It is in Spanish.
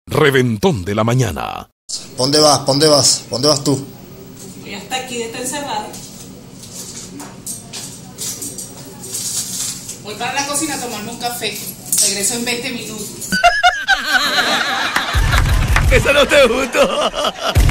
Reventón de la mañana. ¿Dónde vas? ¿Dónde vas? ¿Dónde vas tú? Voy hasta aquí, está encerrado. Voy para la cocina a tomarme un café. Regreso en 20 minutos. ¡Esa no te gustó!